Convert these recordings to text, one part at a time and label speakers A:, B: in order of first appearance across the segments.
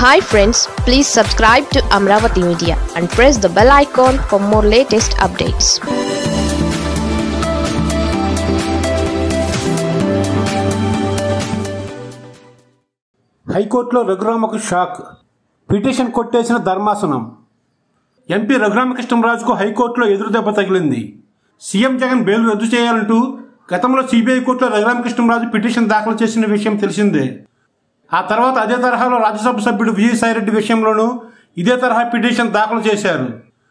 A: Hi friends, please subscribe to Amaravathi Media and press the bell icon for more latest updates.
B: హైకోర్టులో Raghu రామకు shock. Petition కొట్టేసిన ధర్మాసనం. MP Raghu రామకృష్ణరాజుకు హైకోర్టులో ఎదురుదెబ్బ తగిలింది. CM Jagan bail రద్దు చేయాలంటూ గతంలో సిబిఐ కోర్టులో రఘు రామకృష్ణరాజు పిటిషన్ దాఖలు చేసిన విషయం తెలిసిందే. ఆ తర్వాత అదే తరహాలో రాజ్యసభ సభ్యుడు విజయసాయిరెడ్డి విషయంలోనూ ఇదే తరహా పిటిషన్ దాఖలు చేశారు.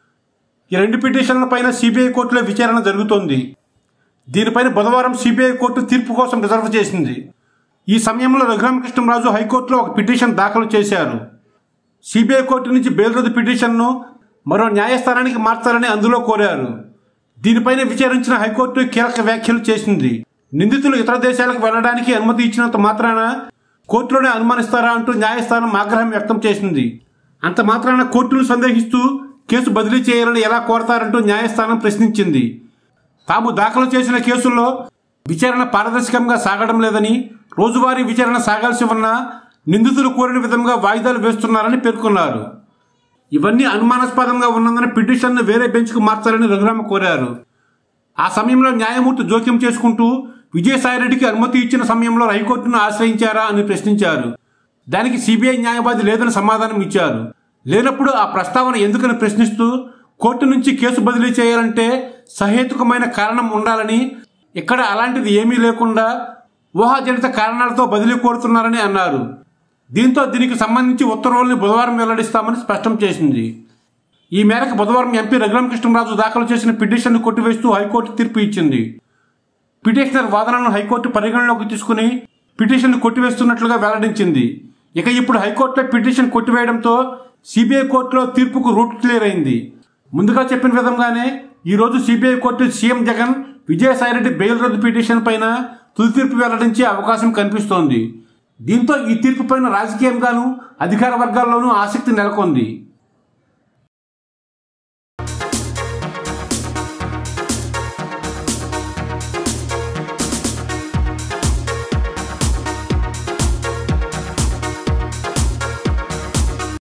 B: ఈ రెండు పిటిషన్లపైన సిబిఐ కోర్టులో విచారణ జరుగుతోంది. దీనిపైన బుధవారం సిబిఐ కోర్టు తీర్పు కోసం రిజర్వ్ చేసింది. ఈ సమయంలో రఘు రామకృష్ణరాజు హైకోర్టులో ఒక పిటిషన్ దాఖలు చేశారు. సిబిఐ కోర్టు నుంచి బెయిల్ రద్దు పిటిషన్ను మరో న్యాయస్థానానికి మార్చాలని అందులో కోరారు. దీనిపైన విచారించిన హైకోర్టు కీలక వ్యాఖ్యలు చేసింది. నిందితులు ఇతర దేశాలకు వెళ్లడానికి అనుమతి ఇచ్చినంత మాత్రాన కోర్టులోనే అనుమానిస్తారా అంటూ న్యాయస్థానం ఆగ్రహం వ్యక్తం చేసింది. అంత మాత్రాన కోర్టును సందేహిస్తూ కేసు బదిలీ చేయాలని ఎలా కోరతారంటూ న్యాయస్థానం ప్రశ్నించింది. తాము దాఖలు చేసిన కేసుల్లో విచారణ పారదర్శకంగా సాగడం లేదని, రోజువారీ విచారణ సాగాల్సి ఉన్నా నిందితులు కోరిన విధంగా వాయిదాలు వేస్తున్నారని పేర్కొన్నారు. ఇవన్నీ అనుమానాస్పదంగా ఉన్నందున పిటిషన్ను వేరే బెంచ్కు మార్చాలని రఘురామ కోరారు. ఆ సమయంలో న్యాయమూర్తి జోక్యం చేసుకుంటూ విజయసాయిరెడ్డికి అనుమతి ఇచ్చిన సమయంలో హైకోర్టును ఆశ్రయించారా అని ప్రశ్నించారు. దానికి సిబిఐ న్యాయవాది లేదని సమాధానం ఇచ్చారు. లేనప్పుడు ఆ ప్రస్తావన ఎందుకని ప్రశ్నిస్తూ కోర్టు నుంచి కేసు బదిలీ చేయాలంటే సహేతుకమైన కారణం ఉండాలని, ఇక్కడ అలాంటిది ఏమీ లేకుండా ఊహాజనిత కారణాలతో బదిలీ కోరుతున్నారని అన్నారు. దీంతో దీనికి సంబంధించి ఉత్తర్వుల్ని బుధవారం వెల్లడిస్తామని స్పష్టం చేసింది. ఈ మేరకు బుధవారం ఎంపీ రఘు రామకృష్ణరాజు దాఖలు చేసిన పిటిషన్ను కొట్టివేస్తూ హైకోర్టు తీర్పు ఇచ్చింది. పిటిషనర్ వాదనను హైకోర్టు పరిగణలోకి తీసుకుని పిటిషన్ను కొట్టివేస్తున్నట్లుగా వెల్లడించింది. ఇక ఇప్పుడు హైకోర్టులో పిటిషన్ కొట్టివేయడంతో సిబిఐ కోర్టులో తీర్పుకు రూట్ క్లియర్ అయింది. ముందుగా చెప్పిన విధంగానే ఈరోజు CBI court CM Jagan Vijayasai Reddy bail రద్దు పిటిషన్ పైన తుది తీర్పు వెల్లడించే అవకాశం కనిపిస్తోంది. దీంతో ఈ తీర్పు పైన రాజకీయంగానూ అధికార వర్గాల్లోనూ ఆసక్తి నెలకొంది.